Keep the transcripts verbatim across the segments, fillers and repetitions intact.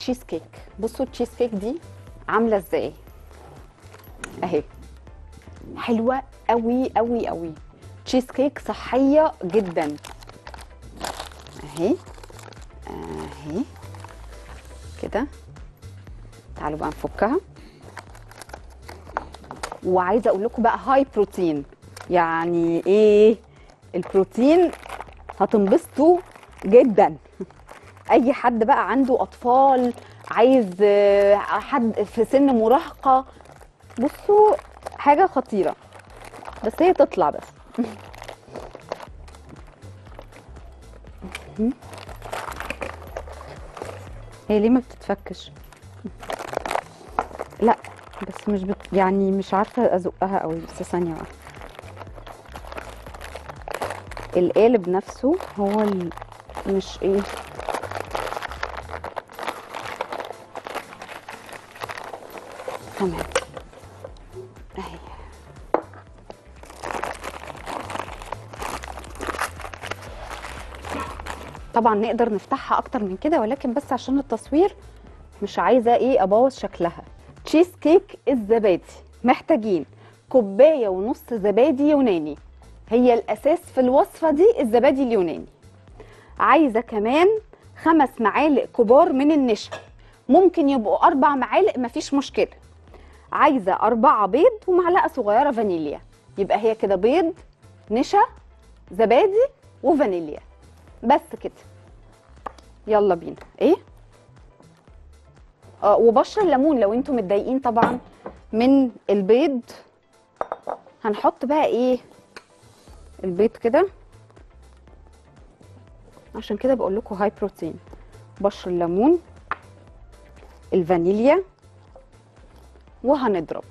تشيز كيك. بصوا التشيز كيك دي عامله ازاي اهي، حلوه قوي قوي قوي. تشيز كيك صحيه جدا اهي اهي كده. تعالوا بقى نفكها. وعايزه اقول لكم بقى هاي بروتين، يعني ايه البروتين؟ هتنبسطوا جدا. اي حد بقى عنده اطفال، عايز آه، حد في سن مراهقه، بصوا حاجه خطيره. بس هي تطلع بس. هي ليه ما بتتفكش؟ لا بس مش بت... يعني مش عارفه ازقها قوي، بس ثانيه واحده. القالب نفسه هو ال... مش ايه، تمام اهي. طبعا نقدر نفتحها اكتر من كده، ولكن بس عشان التصوير مش عايزه ايه ابوظ شكلها. تشيز كيك الزبادي، محتاجين كوبايه ونص زبادي يوناني، هي الاساس في الوصفه دي الزبادي اليوناني. عايزه كمان خمس معالق كبار من النشا، ممكن يبقوا اربع معالق مفيش مشكله. عايزه اربعه بيض ومعلقه صغيره فانيليا، يبقى هي كده بيض، نشا، زبادي وفانيليا، بس كده. يلا بينا. ايه اه وبشر الليمون لو انتم متضايقين طبعا من البيض. هنحط بقى ايه البيض كده، عشان كده بقول لكم هاي بروتين. بشر الليمون، الفانيليا، وهنضرب.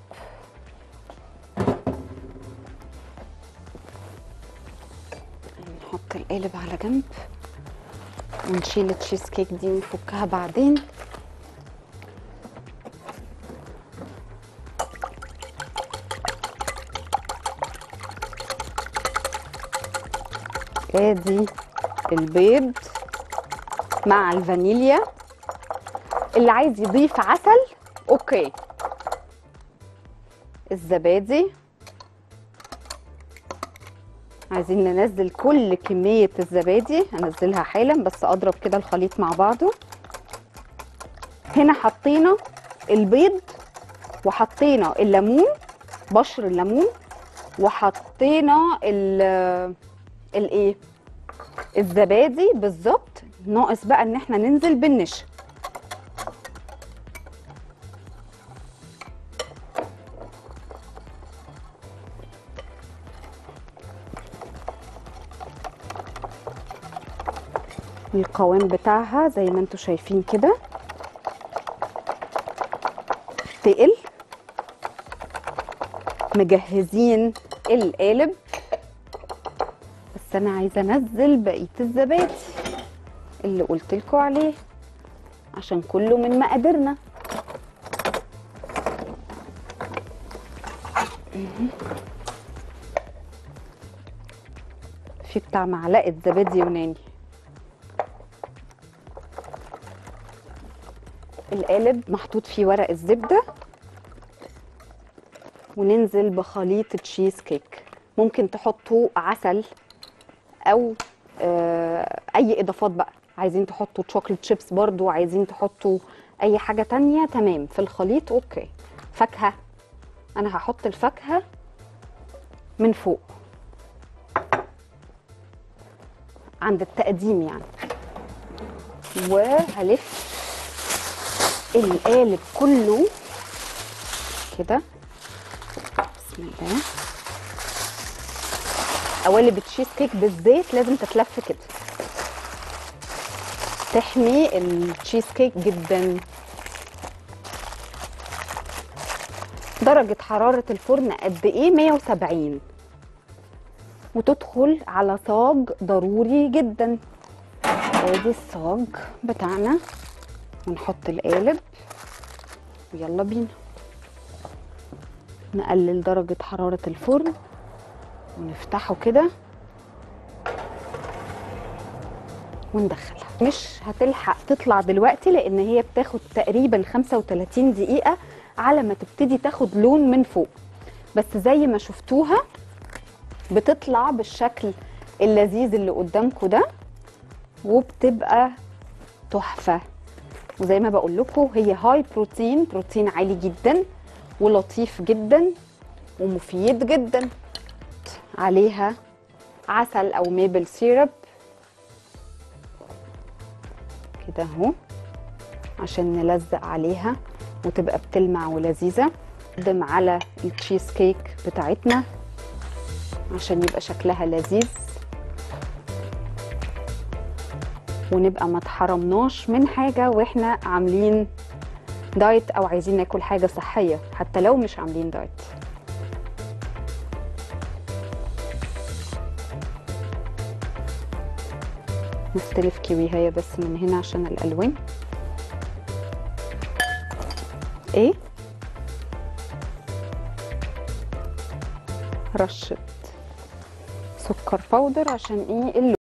نحط القالب على جنب ونشيل التشيز كيك دي ونفكها بعدين. ادي البيض مع الفانيليا. اللي عايز يضيف عسل اوكي. الزبادي، عايزين ننزل كل كمية الزبادي، هنزلها حالا بس اضرب كده الخليط مع بعضه. هنا حطينا البيض وحطينا الليمون، بشر الليمون، وحطينا ال الايه الزبادي بالظبط. ناقص بقى ان احنا ننزل بالنشا. القوام بتاعها زي ما انتم شايفين كده تقل. مجهزين القالب، بس انا عايزه انزل بقيه الزبادي اللي قلت لكم عليه عشان كله من مقاديرنا. في بتاع معلقه زبادي يوناني. القالب محطوط فيه ورق الزبده، وننزل بخليط تشيز كيك. ممكن تحطوا عسل او آه اي اضافات بقى، عايزين تحطوا شوكليت شيبس برضو، عايزين تحطوا اي حاجه تانية تمام في الخليط اوكي. فاكهه، انا هحط الفاكهه من فوق عند التقديم يعني. وهلف القالب كله كده. بسم الله. قوالب التشيز كيك بالزيت لازم تتلف كده، تحمي التشيز كيك جدا. درجة حرارة الفرن قد ايه؟ مية وسبعين، وتدخل على صاج ضروري جدا. ادي الصاج بتاعنا، ونحط القالب ويلا بينا. نقلل درجة حرارة الفرن ونفتحه كده. وندخلها. مش هتلحق تطلع دلوقتي لان هي بتاخد تقريبا خمسة وتلاتين دقيقة على ما تبتدي تاخد لون من فوق، بس زي ما شفتوها بتطلع بالشكل اللذيذ اللي قدامكم ده، وبتبقى تحفة. وزي ما بقول لكم هي هاي بروتين، بروتين عالي جدا ولطيف جدا ومفيد جدا. عليها عسل او ميبل سيرب كده اهو عشان نلزق عليها وتبقى بتلمع ولذيذه. نقدم على التشيز كيك بتاعتنا عشان يبقى شكلها لذيذ ونبقى ما اتحرمناش من حاجه واحنا عاملين دايت او عايزين ناكل حاجه صحيه حتى لو مش عاملين دايت. نستلف كيويهايه بس من هنا عشان الالوان. ايه رشه سكر باودر عشان ايه اللون.